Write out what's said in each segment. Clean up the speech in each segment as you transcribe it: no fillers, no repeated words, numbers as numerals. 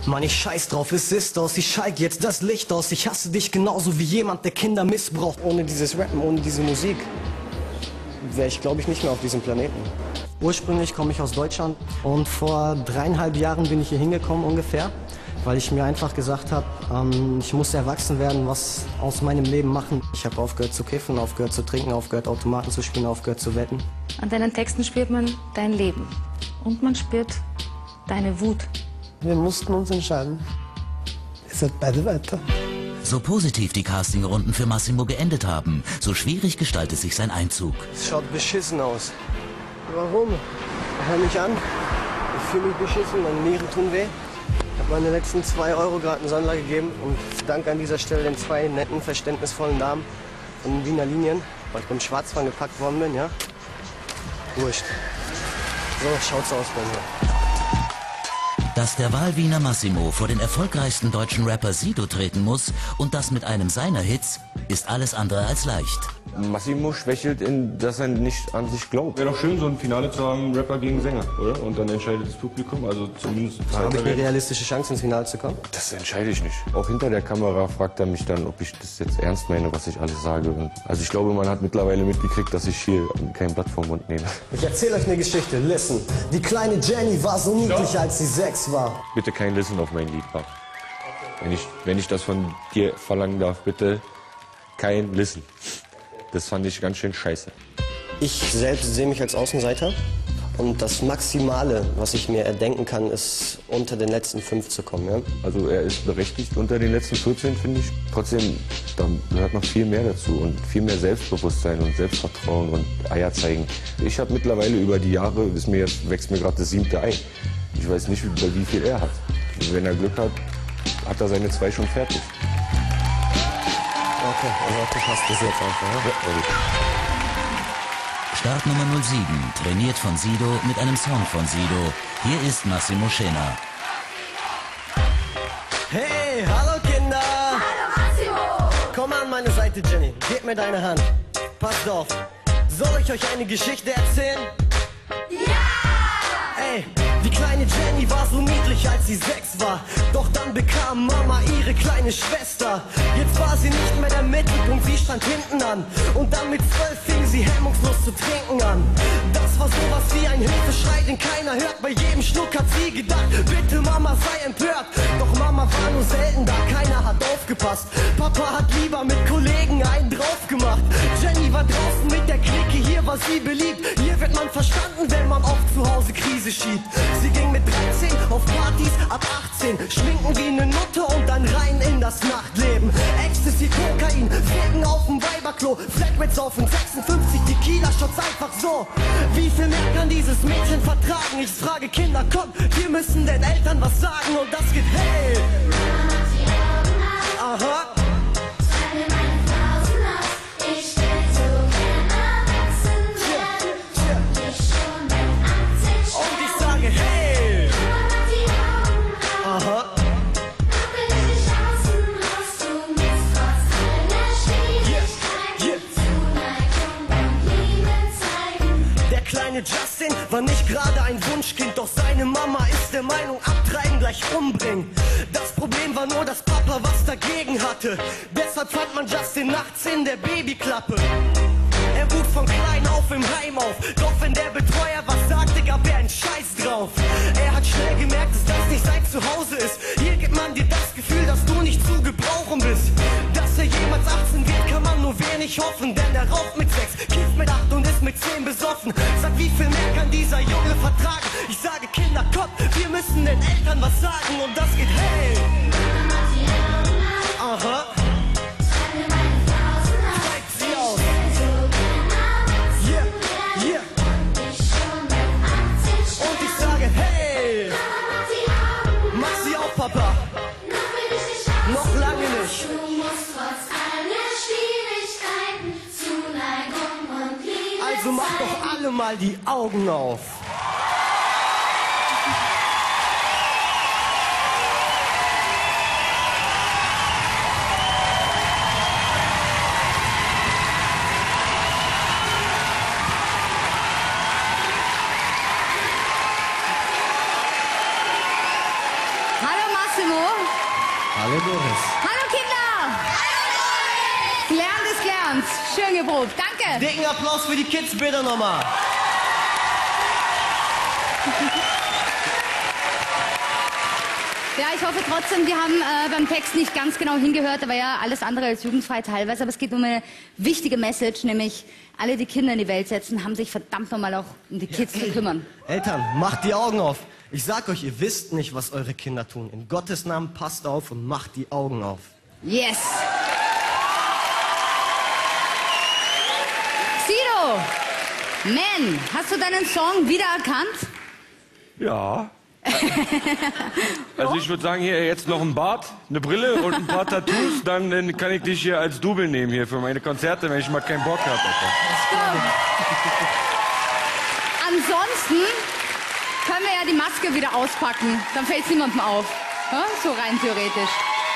Mann, ich scheiß drauf, es ist aus, ich schalte jetzt das Licht aus. Ich hasse dich genauso wie jemand, der Kinder missbraucht. Ohne dieses Rappen, ohne diese Musik wäre ich, glaube ich, nicht mehr auf diesem Planeten. Ursprünglich komme ich aus Deutschland und vor 3,5 Jahren bin ich hier hingekommen ungefähr, weil ich mir einfach gesagt habe, ich muss erwachsen werden, was aus meinem Leben machen. Ich habe aufgehört zu kiffen, aufgehört zu trinken, aufgehört Automaten zu spielen, aufgehört zu wetten. An deinen Texten spürt man dein Leben und man spürt deine Wut. Wir mussten uns entscheiden. Ihr seid beide weiter. So positiv die Castingrunden für Massimo geendet haben, so schwierig gestaltet sich sein Einzug. Es schaut beschissen aus. Warum? Hör mich an, ich fühle mich beschissen, meine Nieren tun weh. Ich habe meine letzten 2 Euro gerade in Sandler gegeben und danke an dieser Stelle den 2 netten, verständnisvollen Damen von den Wiener Linien, weil ich beim Schwarzfahren gepackt worden bin, ja? Wurscht. So schaut's aus bei mir. Dass der Wahlwiener Massimo vor den erfolgreichsten deutschen Rapper Sido treten muss und das mit einem seiner Hits, ist alles andere als leicht. Massimo schwächelt, dass er nicht an sich glaubt. Wäre doch schön, so ein Finale zu haben, Rapper gegen Sänger, oder? Und dann entscheidet das Publikum, also zumindest... Habe ich eine realistische Chance, ins Finale zu kommen? Das entscheide ich nicht. Auch hinter der Kamera fragt er mich dann, ob ich das jetzt ernst meine, was ich alles sage. Also ich glaube, man hat mittlerweile mitgekriegt, dass ich hier kein Blatt vom Mund nehme. Ich erzähle euch eine Geschichte, listen. Die kleine Jenny war so niedlich, als sie 6 war. Bitte kein Listen auf mein Lied, Pap. Wenn ich das von dir verlangen darf, bitte kein Listen. Das fand ich ganz schön scheiße. Ich selbst sehe mich als Außenseiter und das Maximale, was ich mir erdenken kann, ist unter den letzten 5 zu kommen. Ja? Also er ist berechtigt unter den letzten 14, finde ich. Trotzdem, da gehört noch viel mehr dazu und viel mehr Selbstbewusstsein und Selbstvertrauen und Eier zeigen. Ich habe mittlerweile über die Jahre, wächst mir gerade das 7. Ei. Ich weiß nicht, wie viel er hat. Wenn er Glück hat, hat er seine 2 schon fertig. Okay, also du hast das jetzt einfach, ja? Start Nummer 07, trainiert von Sido mit einem Song von Sido. Hier ist Massimo Scena. Hey, hallo Kinder! Hallo Massimo! Komm an meine Seite, Jenny. Gib mir deine Hand. Passt auf. Soll ich euch eine Geschichte erzählen? Ja! Ey, die kleine Jenny war so niedlich, als sie 6 war. Doch dann bekam Mama ihre kleine Schwester. Jetzt war sie nicht mehr der Mittelpunkt, sie stand hinten an. Und dann mit 12 fing sie hemmungslos zu trinken an. Das war sowas wie ein Hilfeschrei, den keiner hört. Bei jedem Schluck hat sie gedacht, bitte Mama sei empört. Doch Mama war nur selten da, keiner hat aufgepasst. Papa hat lieber mit Kollegen einen drauf gemacht. Jenny war draußen mit der Clique, hier war sie beliebt. Hier wird man verstanden, wenn man auf zu Hause Krise schiebt. Sie ging mit 13 auf Partys, ab 18 schminken wie eine Nutte und dann rein in das Nachtleben. Ecstasy, Kokain, Ficken auf dem Weiberklo, Flatrates auf 56 Tequila-Shots einfach so. Wie viel mehr kann dieses Mädchen vertragen? Ich frage Kinder, komm, wir müssen den Eltern was sagen und das geht hey. Aha. Justin war nicht gerade ein Wunschkind, doch seine Mama ist der Meinung, abtreiben gleich umbringen. Das Problem war nur, dass Papa was dagegen hatte. Deshalb fand man Justin nachts in der Babyklappe. Er wuchs von klein auf im Heim auf, doch wenn der Betreuer was sagte, gab er einen Scheiß drauf. Er hat schnell gemerkt, dass das nicht sein Zuhause ist. Hier gibt man dir das Gefühl, dass du nicht zu gebrauchen bist. Dass er jemals 18 wird, kann man nur wenig hoffen, denn er raucht mit 6, kifft mit 8 und ist mit 10 besoffen. Sag, wie viel mehr kann dieser Junge vertragen? Ich sage, Kinder, komm, wir müssen den Eltern was sagen und das geht hey. Aha. Papa, noch lange nicht. Du musst trotz aller Schwierigkeiten Zuneigung und Liebe Also mach doch alle mal die Augen auf. Hallo Doris. Hallo Kinder! Gelernt ist gelernt. Schön geprobt. Danke. Dicken Applaus für die Kids bitte nochmal. Ja, ich hoffe trotzdem, die haben beim Text nicht ganz genau hingehört. Da war ja alles andere als jugendfrei teilweise. Aber es geht um eine wichtige Message, nämlich alle, die Kinder in die Welt setzen, haben sich verdammt nochmal auch um die Kids zu kümmern. Eltern, macht die Augen auf. Ich sag euch, ihr wisst nicht, was eure Kinder tun. In Gottes Namen passt auf und macht die Augen auf. Yes! Sido, Man, hast du deinen Song wiedererkannt? Ja. Also ich würde sagen, hier jetzt noch ein Bart, eine Brille und ein paar Tattoos, dann kann ich dich hier als Double nehmen hier für meine Konzerte, wenn ich mal keinen Bock habe. Ansonsten können wir ja die Maske wieder auspacken, dann fällt es niemandem auf. Ja? So rein theoretisch.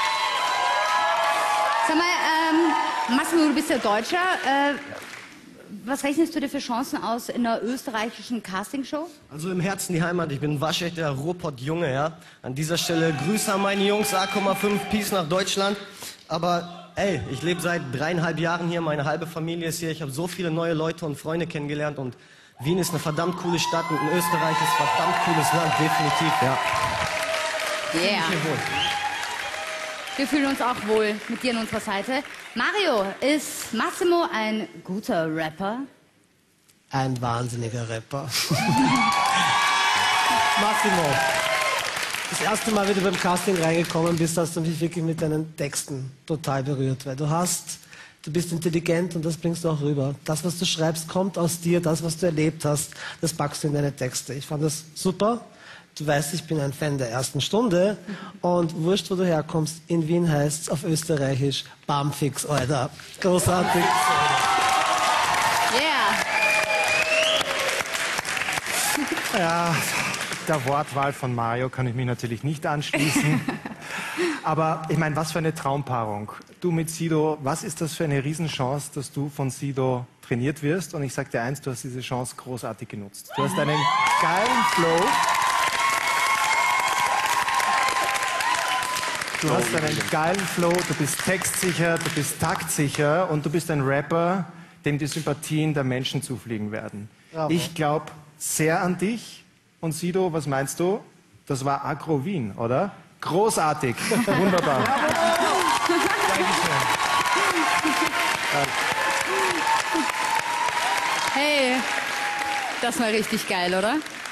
Sag mal, Massimo, du bist ja Deutscher. Was rechnest du dir für Chancen aus in einer österreichischen Castingshow? Also im Herzen die Heimat. Ich bin ein waschechter Ruhrpott-Junge, ja. An dieser Stelle Grüße an meine Jungs, A,5, Peace nach Deutschland. Aber ey, ich lebe seit 3,5 Jahren hier, meine halbe Familie ist hier. Ich habe so viele neue Leute und Freunde kennengelernt und Wien ist eine verdammt coole Stadt und Österreich ist ein verdammt cooles Land, definitiv, ja. Yeah. Wir fühlen uns auch wohl mit dir an unserer Seite. Mario, ist Massimo ein guter Rapper? Ein wahnsinniger Rapper. Massimo, das erste Mal, wie du beim Casting reingekommen bist, hast du mich wirklich mit deinen Texten total berührt, weil du bist intelligent und das bringst du auch rüber. Das, was du schreibst, kommt aus dir, das, was du erlebt hast, das packst du in deine Texte. Ich fand das super. Du weißt, ich bin ein Fan der ersten Stunde und wurscht, wo du herkommst, in Wien heißt's auf Österreichisch Bamfix, Alter. Großartig. Yeah. Ja, der Wortwahl von Mario kann ich mich natürlich nicht anschließen. Aber ich meine, was für eine Traumpaarung. Du mit Sido, was ist das für eine Riesenchance, dass du von Sido trainiert wirst? Und ich sag dir eins, du hast diese Chance großartig genutzt. Du hast einen geilen Flow. Du hast einen geilen Flow, du bist textsicher, du bist taktsicher und du bist ein Rapper, dem die Sympathien der Menschen zufliegen werden. Bravo. Ich glaube sehr an dich. Und Sido, was meinst du? Das war Agro Wien, oder? Großartig. Wunderbar. Dankeschön. Hey, das war richtig geil, oder?